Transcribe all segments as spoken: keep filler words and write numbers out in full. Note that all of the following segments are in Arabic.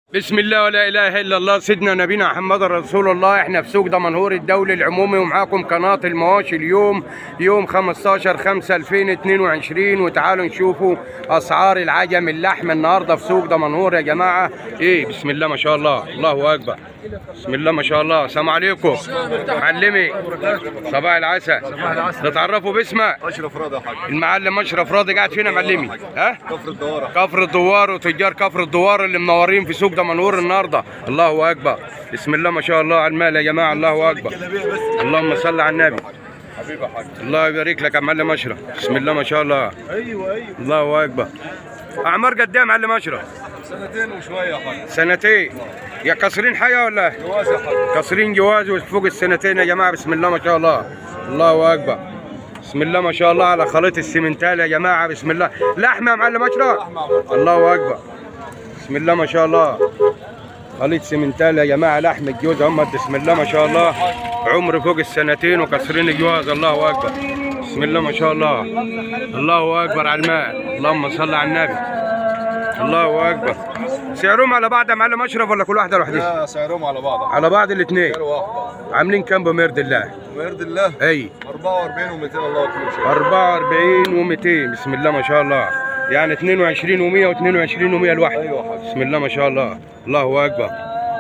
بسم الله ولا اله الا الله سيدنا نبينا محمد رسول الله. احنا في سوق دمنهور الدولي العمومي ومعاكم قناه المواشي. اليوم يوم خمستاشر خمسة ألفين واتنين وعشرين وتعالوا نشوفوا اسعار العجم اللحم النهارده في سوق دمنهور يا جماعه. ايه بسم الله ما شاء الله، الله اكبر، بسم الله ما شاء الله. السلام عليكم معلمي، صباح العسل. تتعرفوا باسمك؟ اشرف راضي يا حاج. المعلم اشرف راضي قاعد فينا معلمي؟ ها؟ كفر الدوار. كفر الدوار وتجار كفر الدوار اللي منورين في سوق دمنهور النهارده. الله اكبر، بسم الله ما شاء الله على المال يا جماعه. الله اكبر، اللهم صل على النبي. حبيبي يا حاج، الله يبارك لك يا معلم اشرف. بسم الله ما شاء الله. ايوه ايوه. الله اكبر. اعمار قد ايه يا معلم اشرف؟ سنتين وشويه يا حاج. سنتين. يا قاصرين حياه ولا؟ جواز يا حاج. قاصرين جواز وفوق السنتين يا جماعه. بسم الله ما شاء الله، الله اكبر، بسم الله ما شاء الله على خليط السمنتال يا جماعه. بسم الله. لحمه يا معلم اشرف؟ الله اكبر، بسم الله ما شاء الله. خليط سمنتال يا جماعه، لحم الجوز هم بسم الله ما شاء الله، عمر فوق السنتين وكسرين الجواز. الله اكبر، بسم الله ما شاء الله، الله اكبر على المال. اللهم صل على النبي. الله اكبر. سعرهم على بعض يا معلم اشرف ولا كل واحده لوحدها؟ لا سعرهم على بعض. على بعض الاثنين. عاملين كام بمرد الله؟ بمرد الله؟ اي أربعة وأربعين ومئتين. الله اكبر. أربعة وأربعين ومئتين. بسم الله ما شاء الله، يعني اتنين وعشرين ومية واتنين وعشرين ومية الواحد. ايوه حاج. بسم الله ما شاء الله، الله اكبر،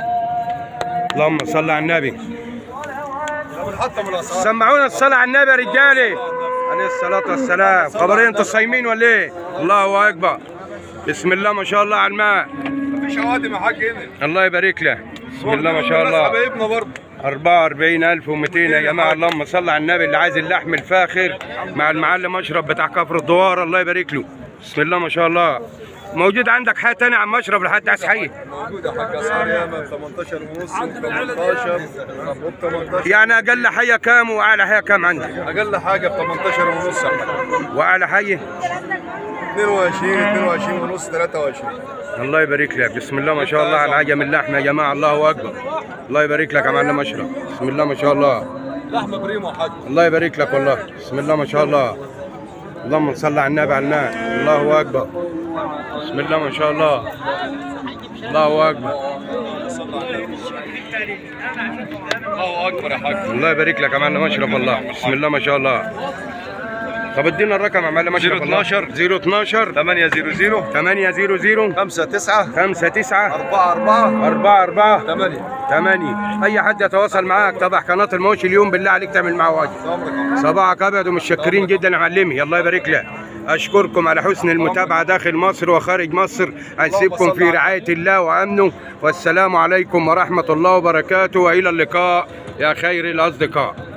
اللهم صل على النبي. حتى من الاسعار سمعونا الصلاة على النبي يا رجالي عليه الصلاة والسلام. خبرين انتوا صايمين ولا ايه؟ الله اكبر، بسم الله ما شاء الله على الماء. مفيش عوادم يا حاج هنا. الله يبارك له. بسم الله ما شاء الله. حبايبنا برضه أربعة وأربعين ألف ومئتين يا جماعة. اللهم صل على النبي. اللي عايز اللحم الفاخر مع المعلم اشرف بتاع كفر الدوار، الله يبارك له. بسم الله ما شاء الله. موجود عندك حاجة تانية يا عم اشرف لحد عايز حي؟ موجود يا حاج. اسعار ياما تمنتاشر ونص تمنتاشر تمنتاشر. يعني أقل حية كام وأعلى حية كام عندك؟ اقل حاجه ب تمنتاشر ونص يا حاج. وأعلى حية؟ اتنين وعشرين اتنين وعشرين ونص تلاتة وعشرين. الله يبارك لك. بسم الله ما شاء الله على العجم اللحم يا جماعه. الله اكبر، الله يبارك لك يا معلم اشرف. بسم الله ما شاء الله. لحمه بريمو يا حاج. الله يبارك لك والله. بسم الله ما شاء الله. اللهم صل على النبي على النار. الله اكبر، بسم الله ما شاء الله، الله اكبر، الله اكبر يا حاج. الله يبارك لك يا معلم اشرف والله. بسم الله ما شاء الله. طب ادينا الرقم يا معلم اشرف. صفر اتناشر صفر اتناشر تمانية صفر صفر تمانية صفر صفر خمسة تسعة خمسة تسعة أربعة أربعة أربعة أربعة ثمانية ثمانية. أي حد يتواصل معاك تبع قناة المواشي اليوم بالله عليك تعمل معاه واجب. صباحك أبيض ومتشكرين جدا يا معلمي، الله يبارك لك. أشكركم على حسن المتابعة داخل مصر وخارج مصر. أسيبكم في رعاية الله وأمنه، والسلام عليكم ورحمة الله وبركاته، وإلى اللقاء يا خير الأصدقاء.